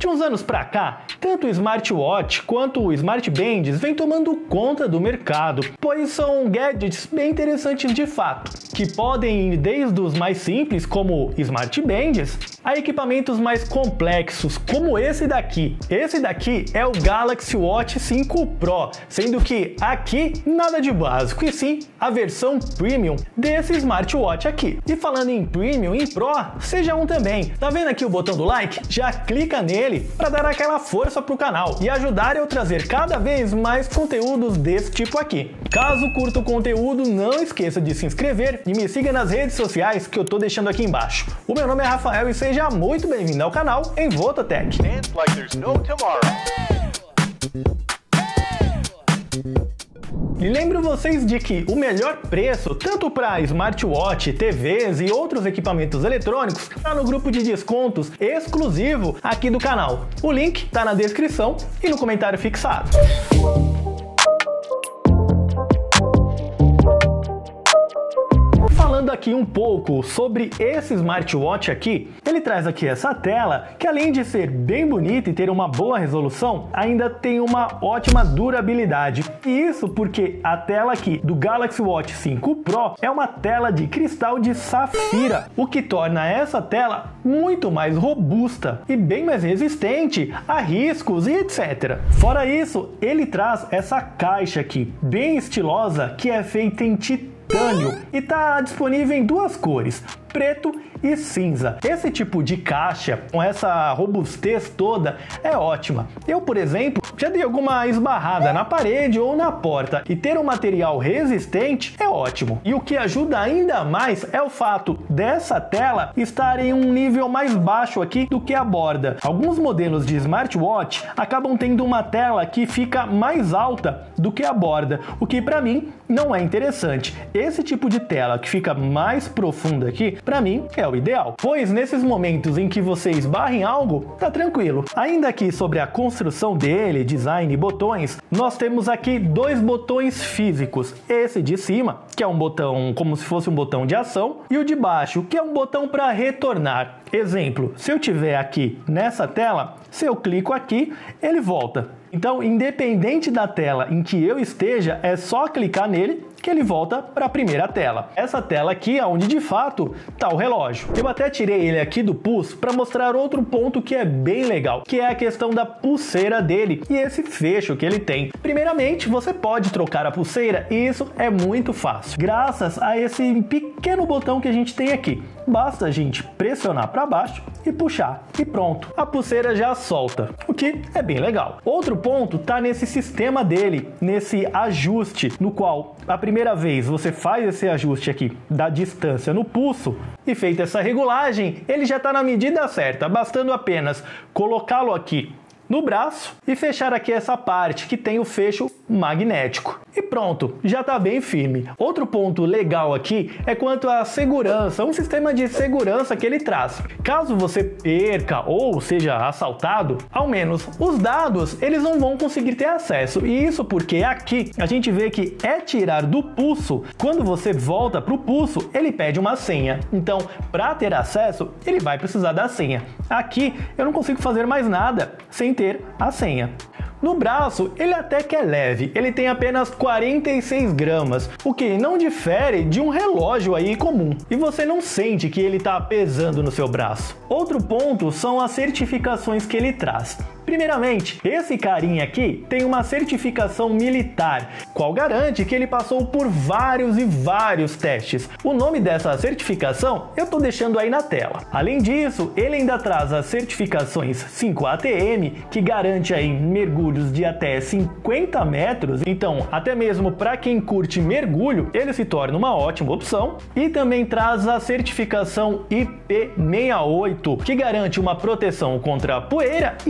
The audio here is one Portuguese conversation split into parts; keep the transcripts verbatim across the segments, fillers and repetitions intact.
De uns anos pra cá, tanto o smartwatch quanto o smartbands vem tomando conta do mercado, pois são gadgets bem interessantes de fato, que podem ir desde os mais simples, como smartbands, a equipamentos mais complexos, como esse daqui. Esse daqui é o Galaxy Watch cinco Pro, sendo que aqui nada de básico, e sim a versão Premium desse smartwatch aqui. E falando em Premium, em Pro, seja um também. Tá vendo aqui o botão do like? Já clica nele para dar aquela força pro canal e ajudar eu a trazer cada vez mais conteúdos desse tipo aqui. Caso curta o conteúdo, não esqueça de se inscrever e me siga nas redes sociais que eu tô deixando aqui embaixo. O meu nome é Rafael e seja muito bem-vindo ao canal Envoltatech. E lembro vocês de que o melhor preço, tanto para smartwatch, T Vs e outros equipamentos eletrônicos, está no grupo de descontos exclusivo aqui do canal. O link está na descrição e no comentário fixado. Falando aqui um pouco sobre esse smartwatch aqui, ele traz aqui essa tela que, além de ser bem bonita e ter uma boa resolução, ainda tem uma ótima durabilidade. E isso porque a tela aqui do Galaxy Watch cinco Pro é uma tela de cristal de safira, o que torna essa tela muito mais robusta e bem mais resistente a riscos e etcétera. Fora isso, ele traz essa caixa aqui, bem estilosa, que é feita em titânio e está disponível em duas cores, preto e cinza. Esse tipo de caixa, com essa robustez toda, é ótima. Eu, por exemplo, já dei alguma esbarrada na parede ou na porta, e ter um material resistente é ótimo. E o que ajuda ainda mais é o fato dessa tela estar em um nível mais baixo aqui do que a borda. Alguns modelos de smartwatch acabam tendo uma tela que fica mais alta do que a borda, o que para mim não é interessante. Esse tipo de tela que fica mais profunda aqui, para mim é o ideal, pois nesses momentos em que você esbarra em algo, tá tranquilo. Ainda aqui sobre a construção dele, design e botões, nós temos aqui dois botões físicos, esse de cima, que é um botão como se fosse um botão de ação, e o de baixo, que é um botão para retornar. Exemplo, se eu tiver aqui nessa tela, se eu clico aqui, ele volta. Então, independente da tela em que eu esteja, é só clicar nele que ele volta para a primeira tela. Essa tela aqui é onde de fato está o relógio. Eu até tirei ele aqui do pulso para mostrar outro ponto que é bem legal, que é a questão da pulseira dele e esse fecho que ele tem. Primeiramente, você pode trocar a pulseira e isso é muito fácil, graças a esse pequeno botão que a gente tem aqui. Basta a gente pressionar para baixo e puxar e pronto, a pulseira já solta, o que é bem legal. Outro ponto está nesse sistema dele, nesse ajuste, no qual a primeira vez você faz esse ajuste aqui da distância no pulso e feita essa regulagem, ele já está na medida certa, bastando apenas colocá-lo aqui no braço e fechar aqui essa parte que tem o fecho magnético. E pronto, já está bem firme. Outro ponto legal aqui é quanto à segurança, um sistema de segurança que ele traz. Caso você perca ou seja assaltado, ao menos os dados eles não vão conseguir ter acesso. E isso porque aqui a gente vê que é tirar do pulso. Quando você volta para o pulso, ele pede uma senha. Então, para ter acesso, ele vai precisar da senha. Aqui eu não consigo fazer mais nada sem ter a senha. No braço, ele até que é leve, ele tem apenas quarenta e seis gramas, o que não difere de um relógio aí comum, e você não sente que ele está pesando no seu braço. Outro ponto são as certificações que ele traz. Primeiramente, esse carinha aqui tem uma certificação militar, qual garante que ele passou por vários e vários testes. O nome dessa certificação eu tô deixando aí na tela. Além disso, ele ainda traz as certificações cinco A T M, que garante aí mergulhos de até cinquenta metros, então até mesmo para quem curte mergulho, ele se torna uma ótima opção. E também traz a certificação I P sessenta e oito, que garante uma proteção contra poeira e água.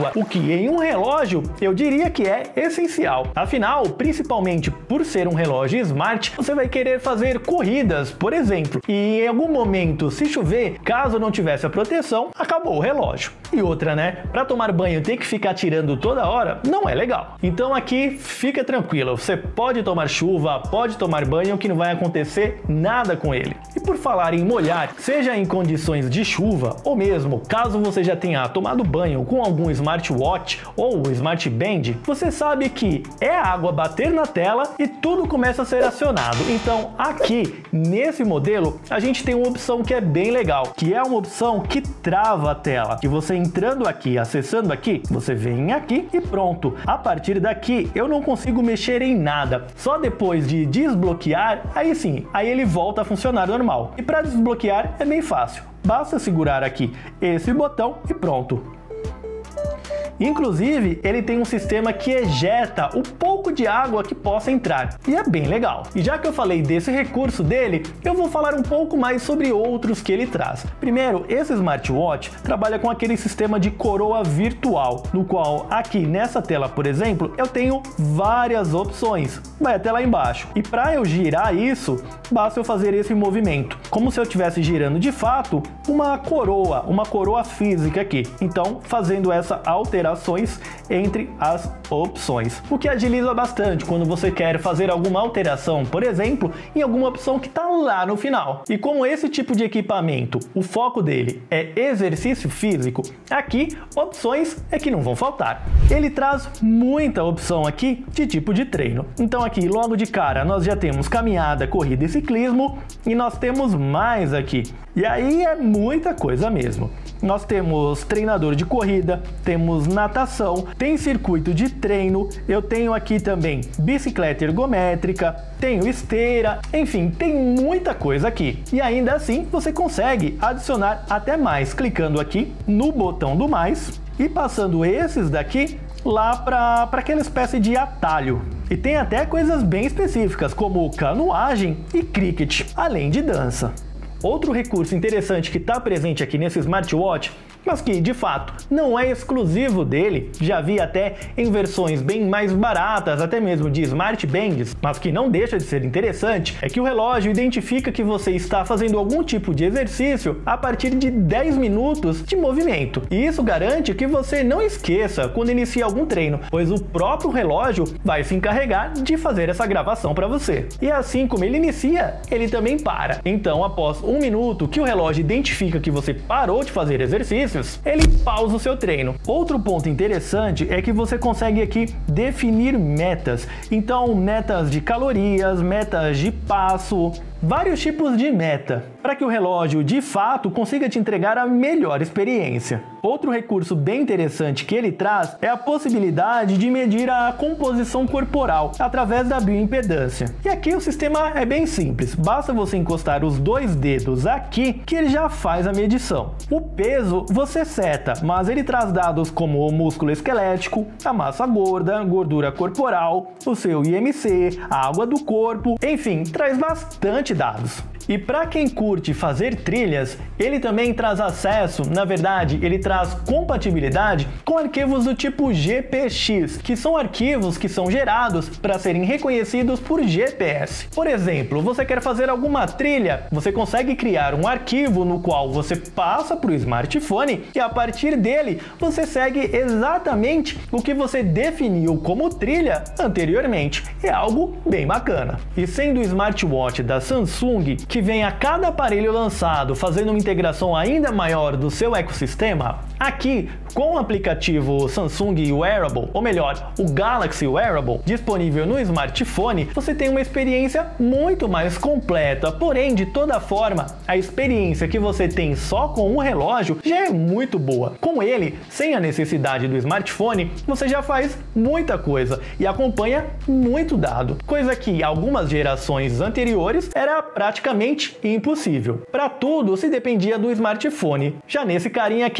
chuva, o que em um relógio eu diria que é essencial. Afinal, principalmente por ser um relógio smart, você vai querer fazer corridas, por exemplo, e em algum momento, se chover, caso não tivesse a proteção, acabou o relógio. E outra, né? Para tomar banho ter que ficar tirando toda hora, não é legal. Então aqui fica tranquilo, você pode tomar chuva, pode tomar banho que não vai acontecer nada com ele. E por falar em molhar, seja em condições de chuva ou mesmo caso você já tenha tomado banho com algum smartwatch ou smart band, você sabe que é a água bater na tela e tudo começa a ser acionado. Então aqui nesse modelo a gente tem uma opção que é bem legal, que é uma opção que trava a tela. E você entrando aqui, acessando aqui, você vem aqui e pronto. A partir daqui eu não consigo mexer em nada. Só depois de desbloquear, aí sim, aí ele volta a funcionar normal. E para desbloquear é bem fácil. Basta segurar aqui esse botão e pronto. Inclusive, ele tem um sistema que ejeta o pouco de água que possa entrar, e é bem legal. E já que eu falei desse recurso dele, eu vou falar um pouco mais sobre outros que ele traz. Primeiro, esse smartwatch trabalha com aquele sistema de coroa virtual, no qual aqui nessa tela, por exemplo, eu tenho várias opções. Vai até lá embaixo. E para eu girar isso, basta eu fazer esse movimento, como se eu estivesse girando de fato uma coroa, uma coroa física aqui. Então, fazendo essa alteração entre as opções, o que agiliza bastante quando você quer fazer alguma alteração, por exemplo, em alguma opção que está lá no final. E como esse tipo de equipamento, o foco dele é exercício físico, aqui opções é que não vão faltar. Ele traz muita opção aqui de tipo de treino. Então aqui logo de cara nós já temos caminhada, corrida e ciclismo, e nós temos mais aqui. E aí é muita coisa mesmo. Nós temos treinador de corrida, temos natação, tem circuito de treino, eu tenho aqui também bicicleta ergométrica, tenho esteira, enfim, tem muita coisa aqui. E ainda assim você consegue adicionar até mais, clicando aqui no botão do mais e passando esses daqui lá para aquela espécie de atalho. E tem até coisas bem específicas, como canoagem e cricket, além de dança. Outro recurso interessante que está presente aqui nesse smartwatch, mas que de fato não é exclusivo dele, já vi até em versões bem mais baratas, até mesmo de smart bands, mas que não deixa de ser interessante, é que o relógio identifica que você está fazendo algum tipo de exercício a partir de dez minutos de movimento. E isso garante que você não esqueça quando inicia algum treino, pois o próprio relógio vai se encarregar de fazer essa gravação para você. E assim como ele inicia, ele também para. Então, após um minuto que o relógio identifica que você parou de fazer exercício, ele pausa o seu treino. Outro ponto interessante é que você consegue aqui definir metas. Então, metas de calorias, metas de passo, vários tipos de meta, para que o relógio de fato consiga te entregar a melhor experiência. Outro recurso bem interessante que ele traz é a possibilidade de medir a composição corporal através da bioimpedância. E aqui o sistema é bem simples, basta você encostar os dois dedos aqui que ele já faz a medição. O peso você seta, mas ele traz dados como o músculo esquelético, a massa gorda, gordura corporal, o seu I M C, a água do corpo, enfim, traz bastante dados. E para quem curte fazer trilhas, ele também traz acesso, na verdade, ele traz compatibilidade com arquivos do tipo G P X, que são arquivos que são gerados para serem reconhecidos por G P S. Por exemplo, você quer fazer alguma trilha, você consegue criar um arquivo no qual você passa para o smartphone e a partir dele você segue exatamente o que você definiu como trilha anteriormente. É algo bem bacana. E sendo o smartwatch da Samsung, que vem a cada aparelho lançado fazendo uma integração ainda maior do seu ecossistema, aqui com o aplicativo Samsung Wearable, ou melhor, o Galaxy Wearable, disponível no smartphone, você tem uma experiência muito mais completa. Porém, de toda forma, a experiência que você tem só com o relógio já é muito boa. Com ele, sem a necessidade do smartphone, você já faz muita coisa e acompanha muito dado, coisa que algumas gerações anteriores era praticamente impossível. Para tudo se dependia do smartphone. Já nesse carinha aqui,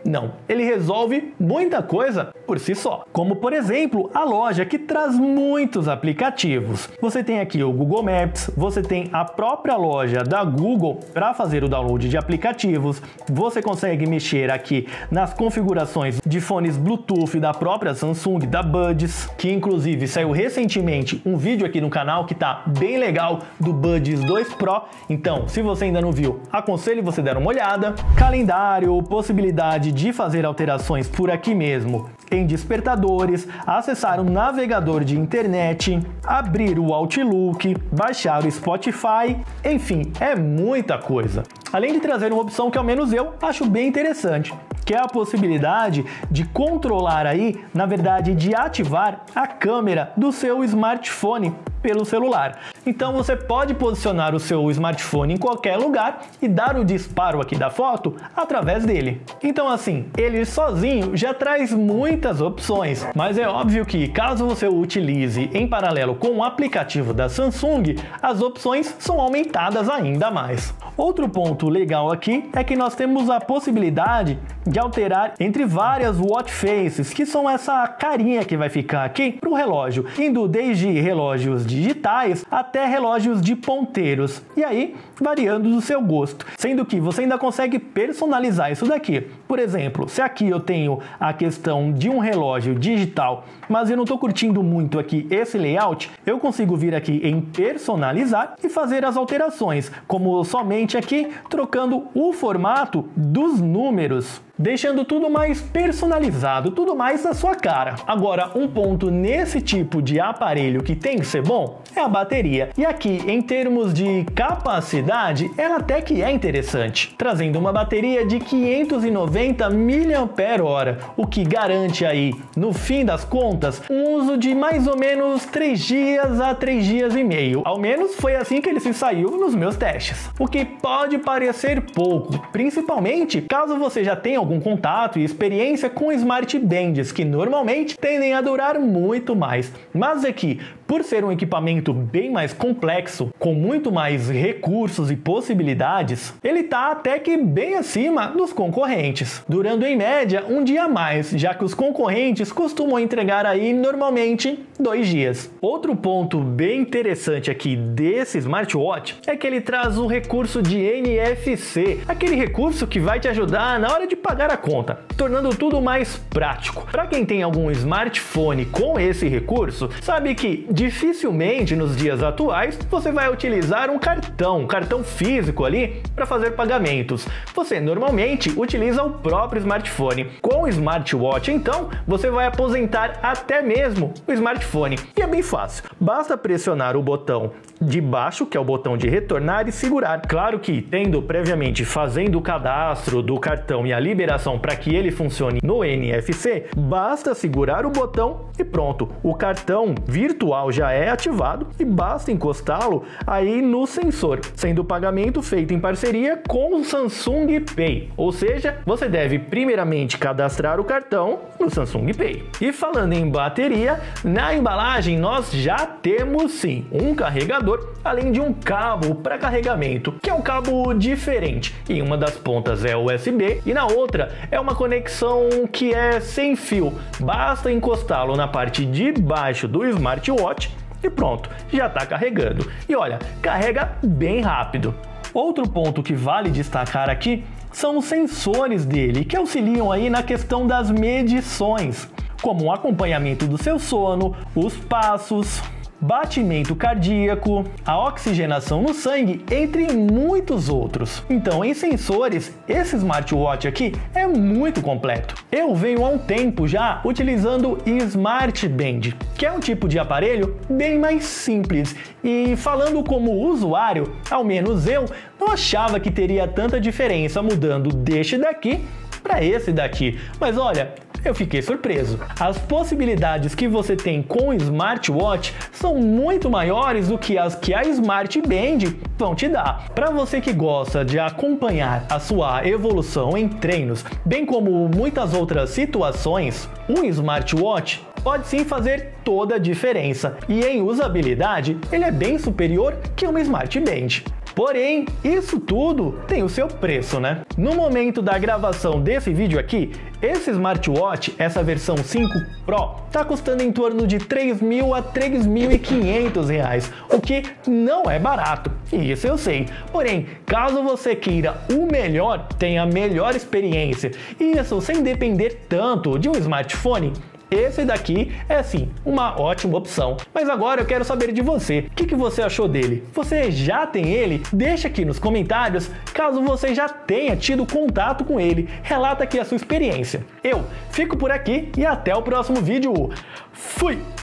Não, ele resolve muita coisa por si só. Como, por exemplo, a loja que traz muitos aplicativos. Você tem aqui o Google Maps, você tem a própria loja da Google para fazer o download de aplicativos, você consegue mexer aqui nas configurações de fones Bluetooth da própria Samsung, da Buds, que inclusive saiu recentemente um vídeo aqui no canal que tá bem legal do Buds dois Pro, então se você ainda não viu, aconselho você dar uma olhada. Calendário, possibilidade de fazer alterações por aqui mesmo em despertadores, acessar um navegador de internet, abrir o Outlook, baixar o Spotify, enfim, é muita coisa. Além de trazer uma opção que ao menos eu acho bem interessante, que é a possibilidade de controlar aí, na verdade, de ativar a câmera do seu smartphone pelo celular. Então você pode posicionar o seu smartphone em qualquer lugar e dar o disparo aqui da foto através dele. Então assim, ele sozinho já traz muitas opções, mas é óbvio que caso você o utilize em paralelo com o aplicativo da Samsung, as opções são aumentadas ainda mais. Outro ponto legal aqui é que nós temos a possibilidade de alterar entre várias watch faces, que são essa carinha que vai ficar aqui para o relógio, indo desde relógios digitais até relógios de ponteiros, e aí variando do seu gosto, sendo que você ainda consegue personalizar isso daqui. Por exemplo, se aqui eu tenho a questão de um relógio digital, mas eu não estou curtindo muito aqui esse layout, eu consigo vir aqui em personalizar e fazer as alterações, como somente aqui trocando o formato dos números, deixando tudo mais personalizado, tudo mais na sua cara. Agora, um ponto nesse tipo de aparelho que tem que ser bom é a bateria. E aqui, em termos de capacidade, ela até que é interessante, trazendo uma bateria de quinhentos e noventa miliampères-hora, o que garante aí, no fim das contas, um uso de mais ou menos três dias a três dias e meio. Ao menos foi assim que ele se saiu nos meus testes. O que pode parecer pouco, principalmente caso você já tenha algum contato e experiência com smart bands, que normalmente tendem a durar muito mais. Mas aqui, por ser um equipamento bem mais complexo, com muito mais recursos e possibilidades, ele está até que bem acima dos concorrentes, durando em média um dia a mais, já que os concorrentes costumam entregar aí normalmente dois dias. Outro ponto bem interessante aqui desse smartwatch é que ele traz o recurso de N F C, aquele recurso que vai te ajudar na hora de pagar a conta, tornando tudo mais prático. Para quem tem algum smartphone com esse recurso, sabe que dificilmente nos dias atuais você vai utilizar um cartão, um cartão físico ali para fazer pagamentos. Você normalmente utiliza o próprio smartphone. Com o smartwatch, então, você vai aposentar até mesmo o smartphone. E é bem fácil. Basta pressionar o botão de baixo, que é o botão de retornar, e segurar. Claro que, tendo previamente fazendo o cadastro do cartão e a liberação para que ele funcione no N F C, basta segurar o botão e pronto. O cartão virtual já é ativado e basta encostá-lo aí no sensor, sendo o pagamento feito em parceria com o Samsung Pay. Ou seja, você deve primeiramente cadastrar o cartão no Samsung Pay. E falando em bateria, na embalagem nós já temos sim um carregador, além de um cabo para carregamento, que é um cabo diferente. Em uma das pontas é U S B e na outra é uma conexão que é sem fio. Basta encostá-lo na parte de baixo do smartwatch e pronto, já está carregando. E olha, carrega bem rápido. Outro ponto que vale destacar aqui são os sensores dele, que auxiliam aí na questão das medições, como o acompanhamento do seu sono, os passos, batimento cardíaco, a oxigenação no sangue, entre muitos outros. Então, em sensores, esse smartwatch aqui é muito completo. Eu venho há um tempo já utilizando o Smart Band, que é um tipo de aparelho bem mais simples, e falando como usuário, ao menos eu não achava que teria tanta diferença mudando deste daqui para esse daqui. Mas olha, eu fiquei surpreso. As possibilidades que você tem com o smartwatch são muito maiores do que as que a Smart Band vão te dar. Para você que gosta de acompanhar a sua evolução em treinos, bem como muitas outras situações, um smartwatch pode sim fazer toda a diferença. E em usabilidade, ele é bem superior que uma Smart Band. Porém, isso tudo tem o seu preço, né? No momento da gravação desse vídeo aqui, esse smartwatch, essa versão cinco Pro, tá custando em torno de três mil a três mil e quinhentos reais, o que não é barato, isso eu sei. Porém, caso você queira o melhor, tenha a melhor experiência, e isso sem depender tanto de um smartphone, esse daqui é sim uma ótima opção. Mas agora eu quero saber de você, o que, que você achou dele? Você já tem ele? Deixa aqui nos comentários. Caso você já tenha tido contato com ele, relata aqui a sua experiência. Eu fico por aqui e até o próximo vídeo. Fui!